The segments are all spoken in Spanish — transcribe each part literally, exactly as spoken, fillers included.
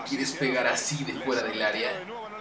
le quieres pegar así de fuera del área.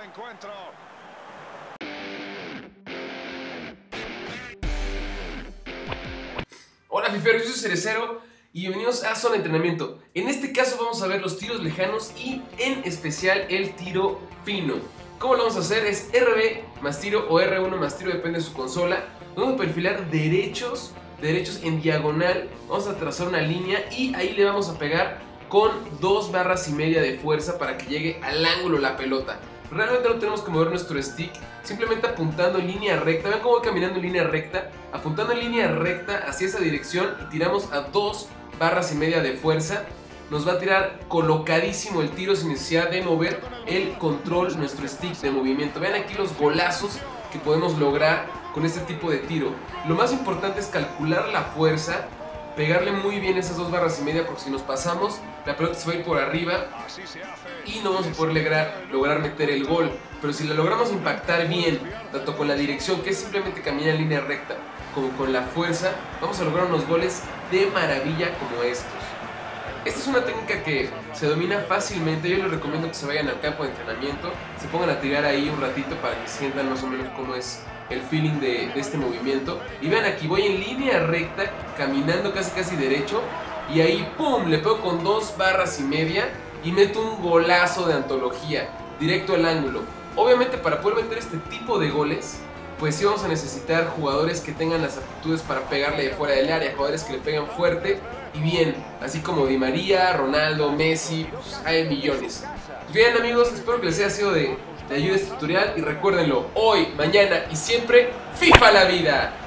Hola fiferos, yo soy Cerecero y bienvenidos a Zona de Entrenamiento. En este caso vamos a ver los tiros lejanos y en especial el tiro fino. ¿Cómo lo vamos a hacer? Es R B más tiro o R uno más tiro, depende de su consola. Vamos a perfilar derechos, derechos en diagonal. Vamos a trazar una línea y ahí le vamos a pegar con dos barras y media de fuerza para que llegue al ángulo la pelota. Realmente no tenemos que mover nuestro stick, simplemente apuntando en línea recta. Vean cómo voy caminando en línea recta, apuntando en línea recta hacia esa dirección y tiramos a dos barras y media de fuerza. Nos va a tirar colocadísimo el tiro sin necesidad de mover el control, nuestro stick de movimiento. Vean aquí los golazos que podemos lograr con este tipo de tiro. Lo más importante es calcular la fuerza, pegarle muy bien esas dos barras y media, porque si nos pasamos la pelota se va a ir por arriba y no vamos a poder lograr, lograr meter el gol. Pero si la logramos impactar bien, tanto con la dirección, que es simplemente caminar en línea recta, como con la fuerza, vamos a lograr unos goles de maravilla como estos. Esta es una técnica que se domina fácilmente. Yo les recomiendo que se vayan al campo de entrenamiento, se pongan a tirar ahí un ratito para que sientan más o menos cómo es el feeling de, de este movimiento. Y vean, aquí voy en línea recta, caminando casi casi derecho, y ahí pum, le pego con dos barras y media y meto un golazo de antología directo al ángulo. Obviamente, para poder meter este tipo de goles, pues sí vamos a necesitar jugadores que tengan las aptitudes para pegarle de fuera del área, jugadores que le pegan fuerte y bien, así como Di María, Ronaldo, Messi, pues hay millones. Pues bien amigos, espero que les haya sido de, de ayuda este tutorial y recuérdenlo, hoy, mañana y siempre, FIFA la vida.